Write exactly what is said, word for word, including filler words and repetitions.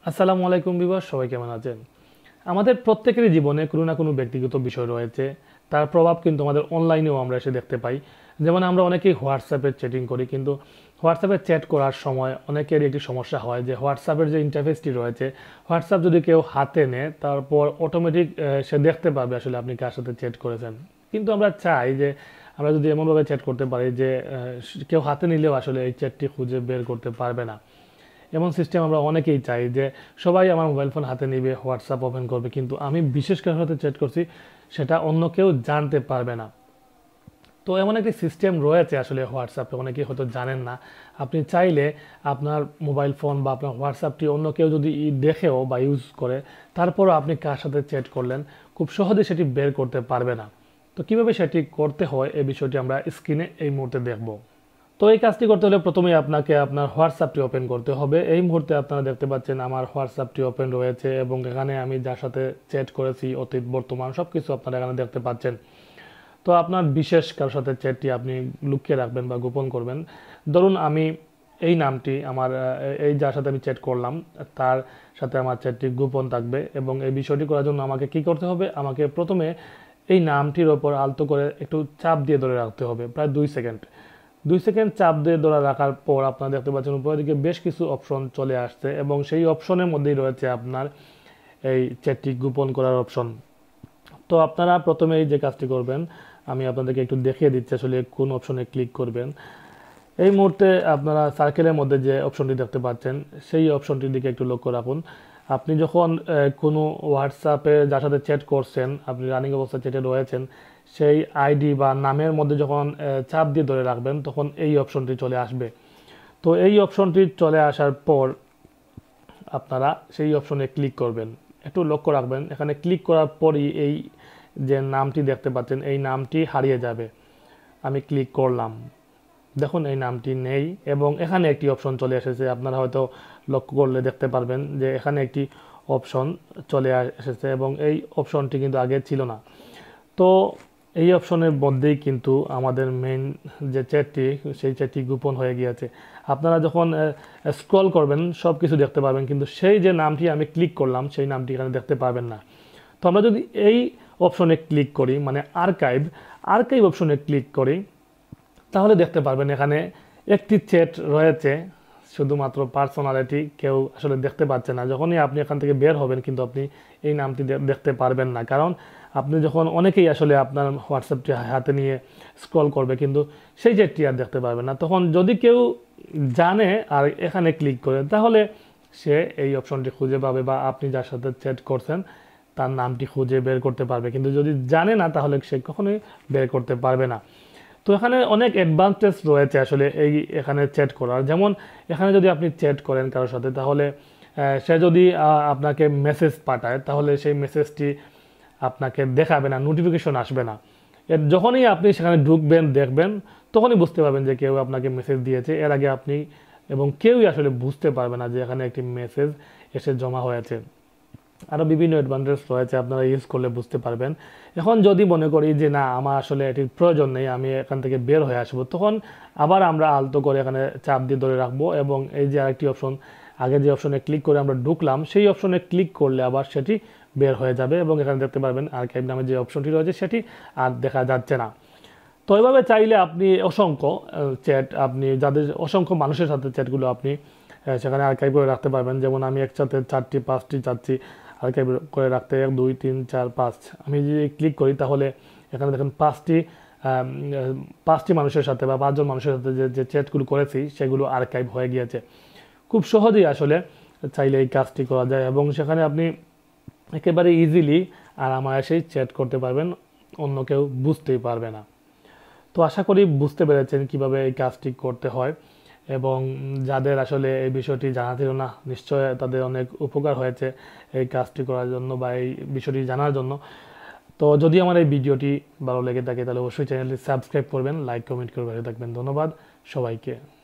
আসসালামু আলাইকুম ভিউয়ার্স, সবাই কেমন আছেন? আমাদের প্রত্যেকেরই জীবনে কোনো না কোনো ব্যক্তিগত বিষয় রয়েছে, তার প্রভাব কিন্তু আমাদের অনলাইনেও আমরা এসে দেখতে পাই। যেমন আমরা অনেকেই হোয়াটসঅ্যাপে চ্যাটিং করি, কিন্তু হোয়াটসঅ্যাপে চ্যাট করার সময় অনেকেরই একটি সমস্যা হয় যে হোয়াটসঅ্যাপের যে ইন্টারফেসটি রয়েছে, হোয়াটসঅ্যাপ যদি কেউ হাতে নেয় তারপর অটোমেটিক সে দেখতে পাবে আসলে আপনি কার সাথে চ্যাট করেছেন। কিন্তু আমরা চাই যে আমরা যদি এমনভাবে চ্যাট করতে পারি যে আহ, কেউ হাতে নিলেও আসলে এই চ্যাটটি খুঁজে বের করতে পারবে না। এমন সিস্টেম আমরা অনেকেই চাই যে সবাই আমার মোবাইল ফোন হাতে নিবে, হোয়াটসঅ্যাপ ওপেন করবে, কিন্তু আমি বিশেষ কারোর সাথে চ্যাট করছি সেটা অন্য কেউ জানতে পারবে না। তো এমন একটি সিস্টেম রয়েছে আসলে হোয়াটসঅ্যাপে, অনেকেই হয়তো জানেন না। আপনি চাইলে আপনার মোবাইল ফোন বা আপনার হোয়াটসঅ্যাপটি অন্য কেউ যদি ই দেখেও বা ইউজ করে, তারপরও আপনি কার সাথে চ্যাট করলেন খুব সহজে সেটি বের করতে পারবে না। তো কিভাবে সেটি করতে হয় এই বিষয়টি আমরা স্ক্রিনে এই মুহূর্তে দেখব। তো এই কাজটি করতে হলে প্রথমেই আপনাকে আপনার হোয়াটসঅ্যাপটি ওপেন করতে হবে। এই মুহূর্তে আপনারা দেখতে পাচ্ছেন আমার হোয়াটসঅ্যাপটি ওপেন রয়েছে এবং এখানে আমি যার সাথে চ্যাট করেছি অতীত বর্তমান সব কিছু আপনারা এখানে দেখতে পাচ্ছেন। তো আপনার বিশেষ কারোর সাথে চ্যাটটি আপনি লুকিয়ে রাখবেন বা গোপন করবেন। ধরুন আমি এই নামটি আমার আহ, এই যার সাথে আমি চ্যাট করলাম তার সাথে আমার চ্যাটটি গোপন থাকবে, এবং এই বিষয়টি করার জন্য আমাকে কি করতে হবে, আমাকে প্রথমে এই নামটির ওপর আলতো করে একটু চাপ দিয়ে ধরে রাখতে হবে প্রায় দুই সেকেন্ড। দুই সেকেন্ড চাপ দিয়ে ধরে রাখার পর আপনারা দেখতে পাচ্ছেন উপরের দিকে বেশ কিছু অপশন চলে আসছে, এবং সেই অপশনের মধ্যেই রয়েছে আপনার এই চ্যাটটি গোপন করার অপশন। তো আপনারা প্রথমে এই যে কাজটি করবেন, আমি আপনাদেরকে একটু দেখিয়ে দিচ্ছি আসলে কোন অপশনে ক্লিক করবেন। এই মুহূর্তে আপনারা সার্কেলের মধ্যে যে অপশনটি দেখতে পাচ্ছেন সেই অপশনটির দিকে একটু লক্ষ্য রাখুন। আপনি যখন আহ, কোনো হোয়াটসঅ্যাপে যার সাথে চ্যাট করছেন, আপনি রানিং অবস্থায় চ্যাটে রয়েছেন, সেই আইডি বা নামের মধ্যে যখন আহ, চাপ দিয়ে ধরে রাখবেন তখন এই অপশনটি চলে আসবে। তো এই অপশনটি চলে আসার পর আপনারা সেই অপশনে ক্লিক করবেন। একটু লক্ষ্য রাখবেন, এখানে ক্লিক করার পরই এই যে নামটি দেখতে পাচ্ছেন এই নামটি হারিয়ে যাবে। আমি ক্লিক করলাম, দেখুন এই নামটি নেই, এবং এখানে একটি অপশন চলে এসেছে। আপনারা হয়তো লক্ষ্য করলে দেখতে পারবেন যে এখানে একটি অপশন চলে এসেছে, এবং এই অপশনটি কিন্তু আগে ছিল না। তো এই অপশনের মধ্যেই কিন্তু আমাদের মেইন যে চ্যাটটি সেই চ্যাটটি গোপন হয়ে গিয়েছে। আপনারা যখন স্ক্রল করবেন সব কিছু দেখতে পাবেন, কিন্তু সেই যে নামটি আমি ক্লিক করলাম সেই নামটি এখানে দেখতে পাবেন না। তো আমরা যদি এই অপশনে ক্লিক করি, মানে আর্কাইভ আর্কাইভ অপশনে ক্লিক করি, তাহলে দেখতে পারবেন এখানে একটি চ্যাট রয়েছে, শুধুমাত্র পার্সোনালিটি, কেউ আসলে দেখতে পাচ্ছে না। যখনই আপনি এখান থেকে বের হবেন কিন্তু আপনি এই নামটি দেখতে পারবেন না, কারণ আপনি যখন অনেকেই আসলে আপনার হোয়াটসঅ্যাপটি হাতে নিয়ে স্ক্রল করবে কিন্তু সেই চ্যাটটি আর দেখতে পারবে না। তখন যদি কেউ জানে আর এখানে ক্লিক করে, তাহলে সে এই অপশনটি খুঁজে পাবে বা আপনি যার সাথে চ্যাট করছেন তার নামটি খুঁজে বের করতে পারবে, কিন্তু যদি জানে না তাহলে সে কখনোই বের করতে পারবে না। তো এখানে অনেক অ্যাডভান্টেজ রয়েছে আসলে এই এখানে চ্যাট করার। যেমন এখানে যদি আপনি চ্যাট করেন কারোর সাথে, তাহলে আহ, সে যদি আহ, আপনাকে মেসেজ পাঠায় তাহলে সেই মেসেজটি আপনাকে দেখাবে না, নোটিফিকেশন আসবে না। এর যখনই আপনি সেখানে ঢুকবেন দেখবেন তখনই বুঝতে পারবেন যে কেউ আপনাকে মেসেজ দিয়েছে। এর আগে আপনি এবং কেউই আসলে বুঝতে পারবে না যে এখানে একটি মেসেজ এসে জমা হয়েছে। আরও বিভিন্ন অ্যাডভান্টেজ রয়েছে, আপনারা ইউজ করলে বুঝতে পারবেন। এখন যদি মনে করি যে না আমার আসলে এটির প্রয়োজন নেই, আমি এখান থেকে বের হয়ে আসবো, তখন আবার আমরা আলতো করে এখানে চাপ দিয়ে ধরে রাখবো, এবং এই যে আরেকটি অপশন, আগে যে অপশনে ক্লিক করে আমরা ঢুকলাম সেই অপশনে ক্লিক করলে আবার সেটি বের হয়ে যাবে, এবং এখানে দেখতে পারবেন আর্কাইভ নামে যে অপশনটি রয়েছে সেটি আর দেখা যাচ্ছে না। তো এভাবে চাইলে আপনি অসংখ্য চ্যাট, আপনি যাদের অসংখ্য মানুষের সাথে চ্যাটগুলো আপনি আহ, সেখানে আর্কাইভ করে রাখতে পারবেন। যেমন আমি একসাথে চারটি পাঁচটি চাচ্ছি আর্কাইভ করে রাখতে, এক দুই তিন চার পাঁচ, আমি যদি ক্লিক করি তাহলে এখানে দেখেন পাঁচটি আম, পাঁচটি মানুষের সাথে বা পাঁচজন মানুষের সাথে যে যে চ্যাটগুলো করেছি সেগুলো আর্কাইভ হয়ে গিয়েছে। খুব সহজেই আসলে চাইলে এই কাজটি করা যায়, এবং সেখানে আপনি একেবারে ইজিলি আর আমার সেই চ্যাট করতে পারবেন, অন্য কেউ বুঝতেই পারবে না। তো আশা করি বুঝতে পেরেছেন কিভাবে এই কাজটি করতে হয়, এবং যাদের আসলে এই বিষয়টি জানা ছিল না নিশ্চয় তাদের অনেক উপকার হয়েছে এই কাজটি করার জন্য বা এই বিষয়টি জানার জন্য। তো যদি আমার এই ভিডিওটি ভালো লেগে থাকে তাহলে অবশ্যই চ্যানেলটি সাবস্ক্রাইব করবেন, লাইক কমেন্ট করে ভালো থাকবেন। ধন্যবাদ সবাইকে।